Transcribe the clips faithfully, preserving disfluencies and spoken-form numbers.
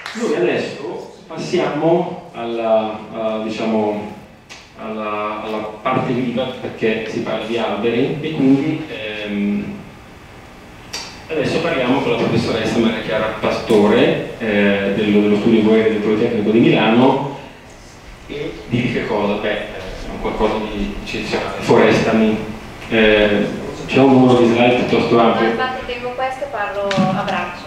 Noi adesso passiamo alla, a, diciamo, alla, alla parte viva, perché si parla di alberi, e quindi ehm, adesso parliamo con la professoressa Maria Chiara Pastore eh, dello, dello Studio Boeri del Politecnico di Milano. E di che cosa? Beh, è qualcosa di eccezionale. Forestami. Eh, c'è un numero di slide piuttosto ampio. No, infatti tengo questo e parlo a braccio.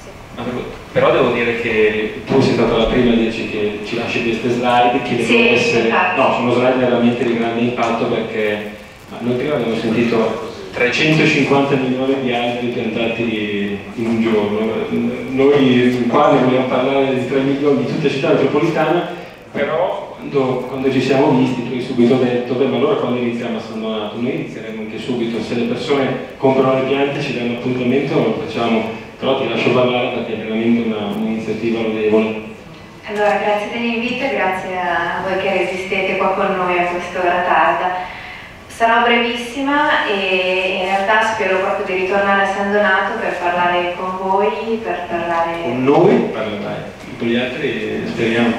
Sì. Però devo dire che tu sei stata la prima a dirci che ci lasci queste slide, che devono sì, essere... infatti. No, sono slide veramente di grande impatto, perché noi prima abbiamo sentito trecentocinquanta milioni di alberi piantati in un giorno. Noi qua ne vogliamo parlare di tre milioni di tutta la città metropolitana, però quando, quando ci siamo visti tu hai subito detto, beh, ma allora quando iniziamo a San Donato? Noi inizieremo anche subito, se le persone comprano le piante ci danno appuntamento, lo facciamo. Però ti lascio parlare perché è veramente un'iniziativa lodevole. Allora, grazie dell'invito e grazie a voi che resistete qua con noi a quest'ora tarda. Sarò brevissima e in realtà spero proprio di ritornare a San Donato per parlare con voi, per parlare... Con noi parlerai, con gli altri speriamo.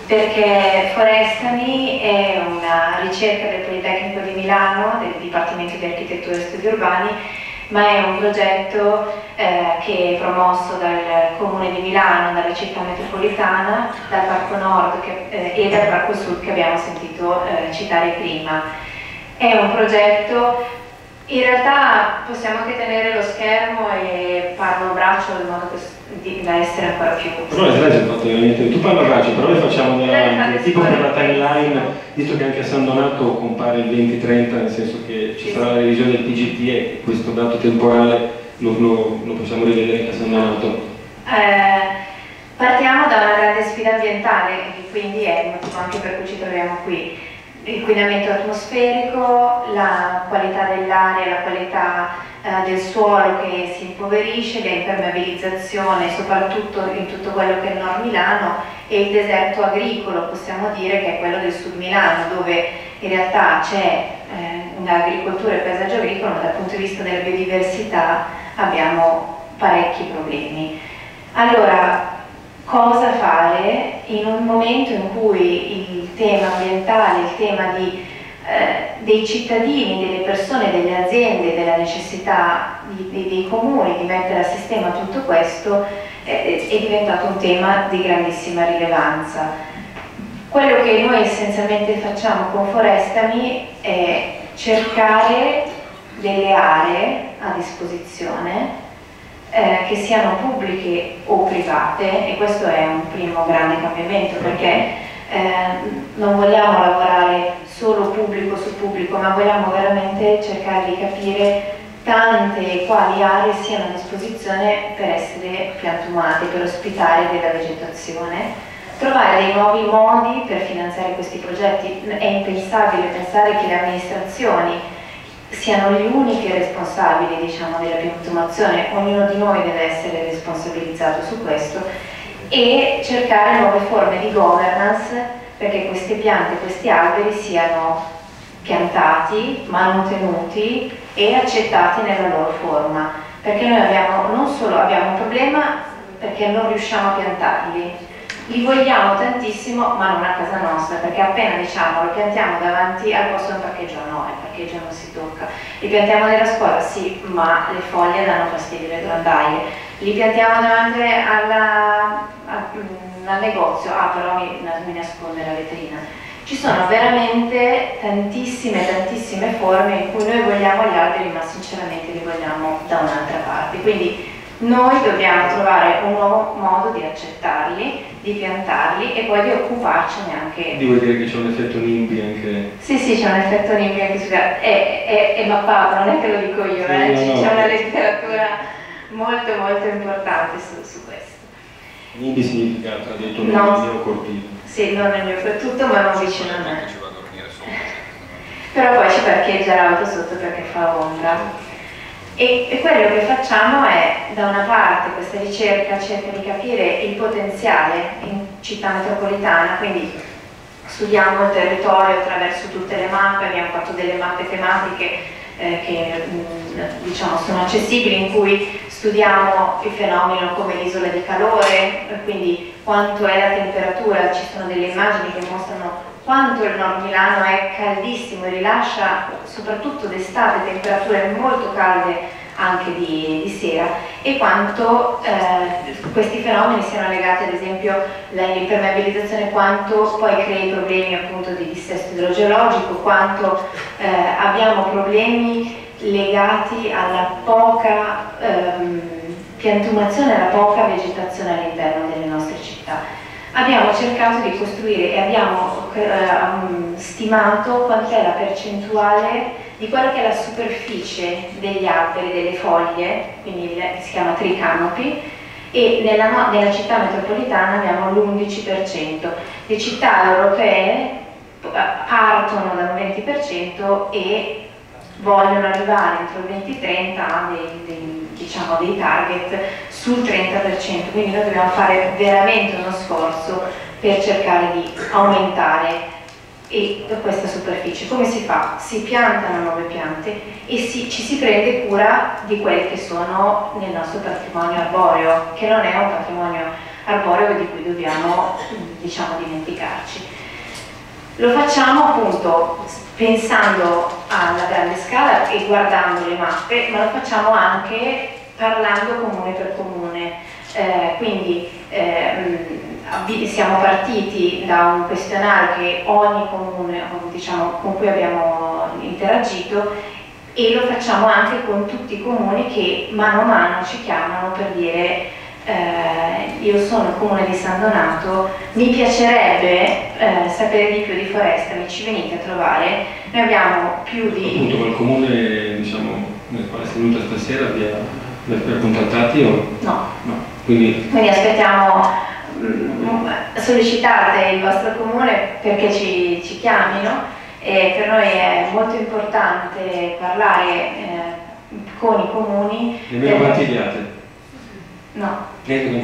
Perché Forestami è una ricerca del Politecnico di Milano, del Dipartimento di Architettura e Studi Urbani, ma è un progetto eh, che è promosso dal Comune di Milano, dalla città metropolitana, dal Parco Nord che, eh, e dal Parco Sud che abbiamo sentito eh, citare prima. È un progetto, in realtà possiamo anche tenere lo schermo e parlo a braccio in modo che, di, da essere ancora più... Però le slide sono fatte veramente... Tu parli a braccio, però le facciamo da, tipo per la timeline, visto che anche a San Donato compare il venti trenta, nel senso che ci sarà la revisione del P G T e questo dato temporale lo, lo, lo possiamo rivedere anche a San Donato. Eh, partiamo da una grande sfida ambientale, e quindi è il motivo anche per cui ci troviamo qui. L'inquinamento atmosferico, la qualità dell'aria, la qualità eh, del suolo che si impoverisce, l'impermeabilizzazione, soprattutto in tutto quello che è il Nord Milano, e il deserto agricolo, possiamo dire che è quello del Sud Milano, dove in realtà c'è eh, un'agricoltura e paesaggio agricolo, ma dal punto di vista della biodiversità abbiamo parecchi problemi. Allora, cosa fare in un momento in cui il tema ambientale, il tema di, eh, dei cittadini, delle persone, delle aziende, della necessità di, di, dei comuni di mettere a sistema tutto questo eh, è diventato un tema di grandissima rilevanza. Quello che noi essenzialmente facciamo con Forestami è cercare delle aree a disposizione Eh, che siano pubbliche o private, e questo è un primo grande cambiamento, perché eh, non vogliamo lavorare solo pubblico su pubblico, ma vogliamo veramente cercare di capire tante e quali aree siano a disposizione per essere piantumate, per ospitare della vegetazione, trovare dei nuovi modi per finanziare questi progetti. È impensabile pensare che le amministrazioni siano gli unici responsabili, diciamo, della piantumazione. Ognuno di noi deve essere responsabilizzato su questo e cercare nuove forme di governance perché queste piante, questi alberi siano piantati, manutenuti e accettati nella loro forma, perché noi abbiamo, non solo abbiamo un problema perché non riusciamo a piantarli, li vogliamo tantissimo ma non a casa nostra, perché appena diciamo lo piantiamo davanti al posto di un parcheggio, no, il parcheggio non si tocca. Li piantiamo nella scuola, sì, ma le foglie danno fastidio, le grondaie. Li piantiamo davanti alla, a, al negozio, ah però mi, mi nasconde la vetrina. Ci sono veramente tantissime, tantissime forme in cui noi vogliamo gli alberi, ma sinceramente li vogliamo da un'altra parte. Quindi noi dobbiamo trovare un nuovo modo di accettarli, di piantarli e poi di occuparcene anche. Devo dire che c'è un effetto NIMBY anche. Sì, sì, c'è un effetto NIMBY anche su. È, è, è mappato, non è che lo dico io, eh? No, no, c'è no. una letteratura molto molto importante su, su questo. NIMBY significa, ha detto, nel No. mio cortile. Sì, non nel mio per tutto, ma non vicino a me. Però poi ci parcheggia l'auto sotto perché fa ombra. E, e quello che facciamo è, da una parte, questa ricerca cerca di capire il potenziale in città metropolitana, quindi studiamo il territorio attraverso tutte le mappe, abbiamo fatto delle mappe tematiche eh, che mh, diciamo, sono accessibili, in cui studiamo il fenomeno come l'isola di calore, quindi quanto è la temperatura. Ci sono delle immagini che mostrano quanto il Nord Milano è caldissimo e rilascia soprattutto d'estate temperature molto calde anche di, di sera, e quanto eh, questi fenomeni siano legati, ad esempio all'impermeabilizzazione, quanto poi crei problemi appunto di dissesto idrogeologico, quanto eh, abbiamo problemi legati alla poca ehm, piantumazione, alla poca vegetazione all'interno delle nostre città. Abbiamo cercato di costruire e abbiamo eh, stimato quant'è la percentuale di quella che è la superficie degli alberi, delle foglie, quindi si chiama tree canopy, e nella, no, nella città metropolitana abbiamo l'undici per cento. Le città europee partono da un venti per cento e vogliono arrivare entro il duemilatrenta a dei, dei, diciamo, dei target sul trenta per cento, quindi noi dobbiamo fare veramente uno sforzo per cercare di aumentare e questa superficie. Come si fa? Si piantano nuove piante e si, ci si prende cura di quelli che sono nel nostro patrimonio arboreo, che non è un patrimonio arboreo di cui dobbiamo, diciamo, dimenticarci. Lo facciamo appunto pensando alla grande scala e guardando le mappe, ma lo facciamo anche parlando comune per comune. Eh, quindi eh, siamo partiti da un questionario che ogni comune, diciamo, con cui abbiamo interagito, e lo facciamo anche con tutti i comuni che mano a mano ci chiamano per dire eh, io sono il comune di San Donato, mi piacerebbe eh, sapere di più di foresta, mi ci venite a trovare. Noi abbiamo più di... Appunto, quel comune, diciamo, nel quale sei venuta stasera vi ha, vi ha contattati o... No. No. Quindi... Quindi aspettiamo, mh, sollecitate il vostro comune perché ci, ci chiamino, e per noi è molto importante parlare eh, con i comuni. Nemmeno per... consigliate? No. Niente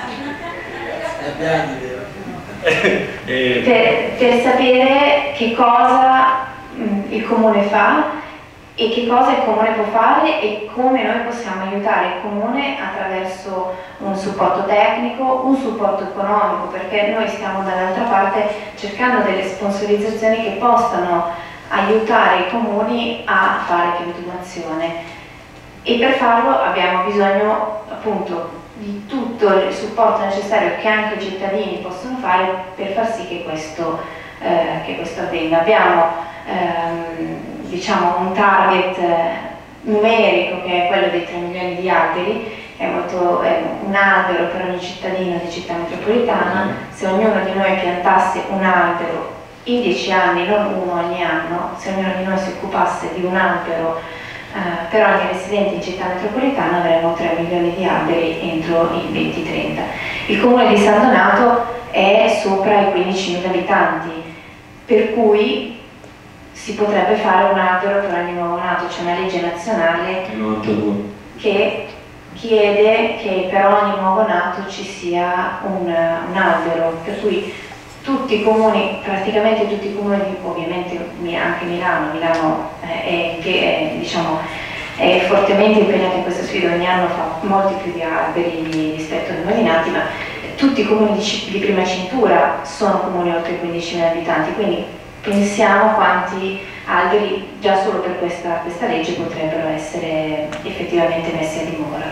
consigliate. per, per sapere che cosa mh, il comune fa e che cosa il comune può fare e come noi possiamo aiutare il comune attraverso un supporto tecnico, un supporto economico, perché noi stiamo dall'altra parte cercando delle sponsorizzazioni che possano aiutare i comuni a fare piantumazione, e per farlo abbiamo bisogno appunto di tutto il supporto necessario che anche i cittadini possono fare per far sì che questo, eh, che questo avvenga. Abbiamo ehm, diciamo un target numerico che è quello dei tre milioni di alberi, è, molto, è un albero per ogni cittadino di città metropolitana. Se ognuno di noi piantasse un albero in dieci anni, non uno ogni anno, se ognuno di noi si occupasse di un albero eh, per ogni residente in città metropolitana, avremo tre milioni di alberi entro il duemilatrenta. Il comune di San Donato è sopra i quindicimila abitanti, per cui si potrebbe fare un albero per ogni nuovo nato. C'è una legge nazionale che chiede che per ogni nuovo nato ci sia un, un albero, per cui tutti i comuni, praticamente tutti i comuni, ovviamente anche Milano, Milano è, è, diciamo, è fortemente impegnata in questa sfida, ogni anno fa molti più di alberi rispetto ai nuovi nati, ma tutti i comuni di, di prima cintura sono comuni oltre i quindicimila abitanti, quindi pensiamo quanti alberi già solo per questa, questa legge potrebbero essere effettivamente messi a dimora.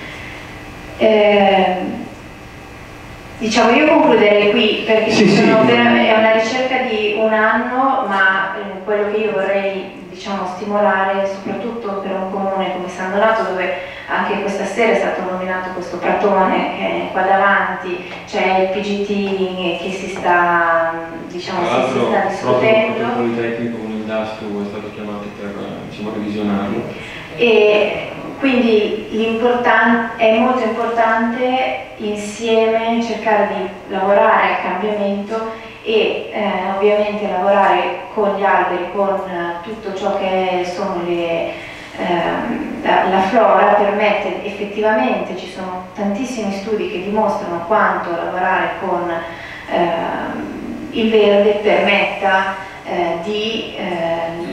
Eh, diciamo, io concluderei qui perché sì, sono sì. È una ricerca di un anno, ma eh, quello che io vorrei, diciamo, stimolare soprattutto per un comune come San Donato, dove anche questa sera è stato nominato questo pratone che è qua davanti, c'è il P G T che si sta, diciamo, si, si sta discutendo. Proprio il Politecnico con il DASTU è stato chiamato per, diciamo, revisionarlo. E quindi è molto importante insieme cercare di lavorare al cambiamento e eh, ovviamente lavorare con gli alberi, con eh, tutto ciò che sono le, ehm, la, la flora, permette effettivamente, ci sono tantissimi studi che dimostrano quanto lavorare con ehm, il verde permetta eh, di ehm,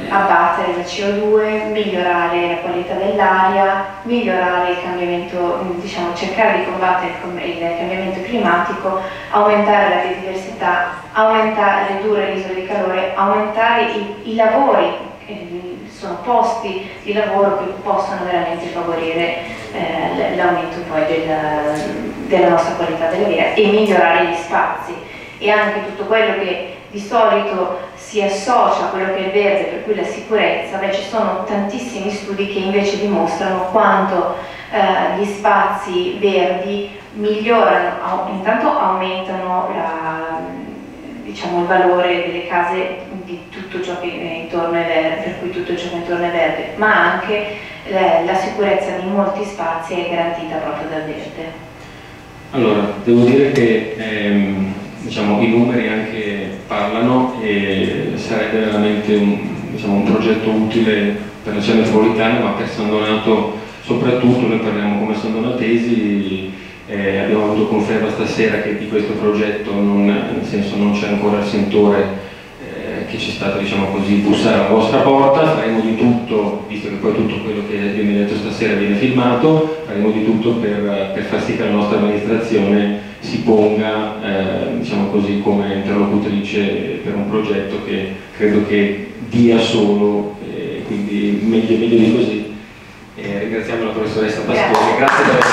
abbattere la C O due, migliorare la qualità dell'aria, migliorare il cambiamento, diciamo cercare di combattere il cambiamento climatico, aumentare la biodiversità, aumentare, ridurre l'isola di calore, aumentare i, i lavori, eh, sono posti di lavoro che possono veramente favorire eh, l'aumento poi del, della nostra qualità della vita e migliorare gli spazi e anche tutto quello che di solito si associa a quello che è verde, per cui la sicurezza. Beh, ci sono tantissimi studi che invece dimostrano quanto eh, gli spazi verdi migliorano, intanto aumentano la, diciamo, il valore delle case di tutto ciò che è intorno è verde, per cui tutto ciò che è intorno è verde, ma anche la, la sicurezza di molti spazi è garantita proprio dal verde. Allora, devo dire che ehm, diciamo, i numeri anche parlano e sarebbe veramente un, diciamo, un progetto utile per la città metropolitana, ma per San Donato soprattutto. Noi parliamo come San Donatesi, eh, abbiamo avuto conferma stasera che di questo progetto non, nel senso, non c'è ancora il sentore eh, che ci è stato, diciamo così, bussare alla vostra porta. Faremo di tutto, visto che poi tutto quello che viene detto stasera viene filmato, faremo di tutto per, per far sì che la nostra amministrazione si ponga eh, diciamo così, come interlocutrice per un progetto che credo che dia solo, eh, quindi meglio, meglio di così. Eh, ringraziamo la professoressa Pastore, grazie per